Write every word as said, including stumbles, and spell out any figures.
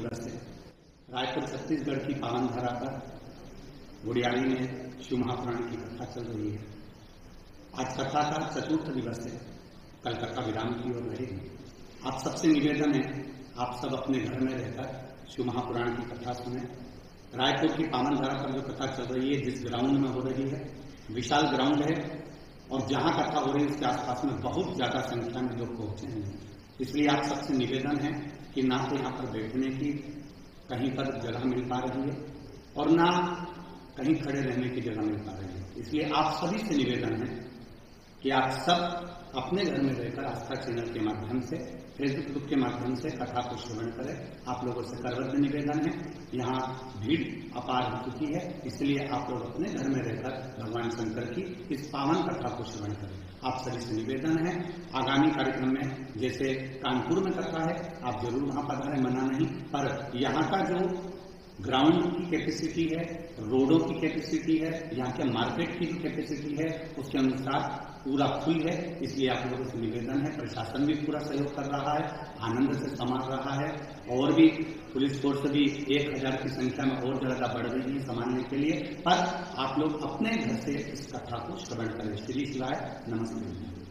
दिवस है। रायपुर छत्तीसगढ़ की पावन धरा पर गुड़ियाली में शिव महापुराण की कथा चल रही है। आज कथा का चतुर्थ दिवस है। कल कथा विराम की ओर रहेगी। आप सबसे निवेदन है, आप सब अपने घर में रहकर शिव महापुराण की कथा सुने। रायपुर की पावन धरा पर जो कथा चल रही है, जिस ग्राउंड में हो रही है, विशाल ग्राउंड है और जहां कथा हो रही है उसके आसपास में बहुत ज्यादा संख्या में लोग पहुंचे हैं। इसलिए आप सबसे निवेदन है कि ना तो यहाँ पर बैठने की कहीं पर जगह मिल पा रही है और ना कहीं खड़े रहने की जगह मिल पा रही है। इसलिए आप सभी से निवेदन है कि आप सब अपने घर में रहकर आस्था चैनल के माध्यम से, फेसबुक ग्रुप के माध्यम से कथा को श्रवण करें। आप लोगों से करबद्ध निवेदन है, यहाँ भीड़ अपार हो चुकी है, इसलिए आप लोग अपने घर में रहकर भगवान शंकर की इस पावन कथा को श्रवण करें। आप सभी से निवेदन है, आगामी कार्यक्रम में जैसे कानपुर में कथा है, आप जरूर वहां पधारें, मना नहीं, पर यहाँ का जो ग्राउंड की कैपेसिटी है, रोडों की कैपेसिटी है, यहाँ के मार्केट की जो कैपेसिटी है, उसके अनुसार पूरा फुल है। इसलिए आप लोगों से निवेदन है, प्रशासन भी पूरा सहयोग कर रहा है, आनंद से संभाल रहा है और भी पुलिस फोर्स भी एक हजार की संख्या में और ज्यादा बढ़ रही है संभालने के लिए। पर आप लोग अपने घर से इस कथा को श्रवण करें। श्री शिवाय, नमस्ते।